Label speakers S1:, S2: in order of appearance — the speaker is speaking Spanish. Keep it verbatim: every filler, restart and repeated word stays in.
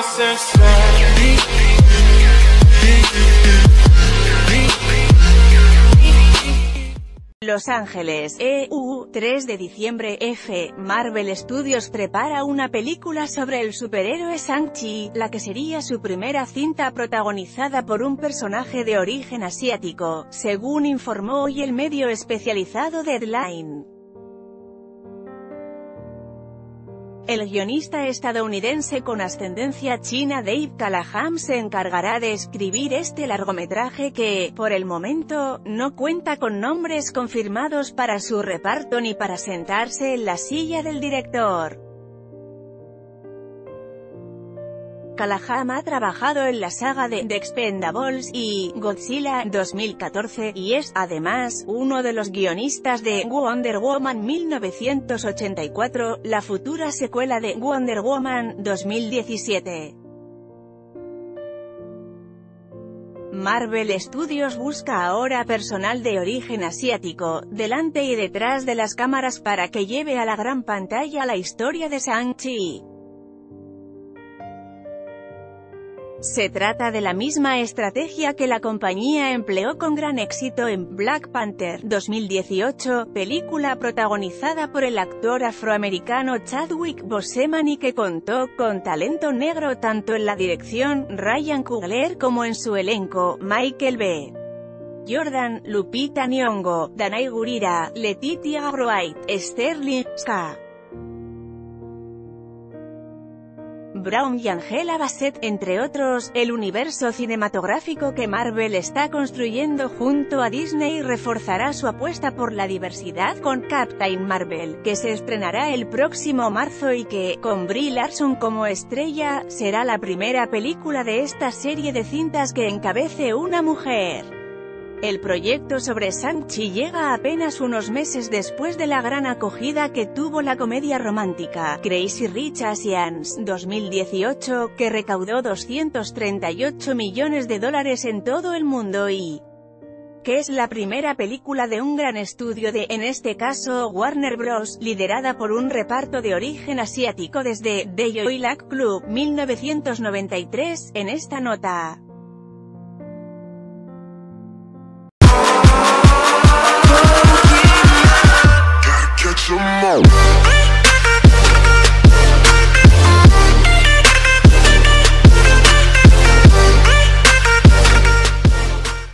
S1: Los Ángeles, E U, tres de diciembre. F. Marvel Studios prepara una película sobre el superhéroe Shang-Chi, la que sería su primera cinta protagonizada por un personaje de origen asiático, según informó hoy el medio especializado Deadline. El guionista estadounidense con ascendencia china Dave Callaham se encargará de escribir este largometraje que, por el momento, no cuenta con nombres confirmados para su reparto ni para sentarse en la silla del director. Callaham ha trabajado en la saga de The Expendables y Godzilla dos mil catorce, y es, además, uno de los guionistas de Wonder Woman mil novecientos ochenta y cuatro, la futura secuela de Wonder Woman dos mil diecisiete. Marvel Studios busca ahora personal de origen asiático, delante y detrás de las cámaras para que lleve a la gran pantalla la historia de Shang-Chi. Se trata de la misma estrategia que la compañía empleó con gran éxito en Black Panther dos mil dieciocho, película protagonizada por el actor afroamericano Chadwick Boseman y que contó con talento negro tanto en la dirección, Ryan Coogler, como en su elenco, Michael B. Jordan, Lupita Nyong'o, Danai Gurira, Letitia Wright, Sterling K. Brown y Angela Bassett, entre otros. El universo cinematográfico que Marvel está construyendo junto a Disney reforzará su apuesta por la diversidad con Captain Marvel, que se estrenará el próximo marzo y que, con Brie Larson como estrella, será la primera película de esta serie de cintas que encabece una mujer. El proyecto sobre Shang-Chi llega apenas unos meses después de la gran acogida que tuvo la comedia romántica Crazy Rich Asians dos mil dieciocho, que recaudó doscientos treinta y ocho millones de dólares en todo el mundo y que es la primera película de un gran estudio de, en este caso, Warner Bros., liderada por un reparto de origen asiático desde The Joy Luck Club mil novecientos noventa y tres, en esta nota.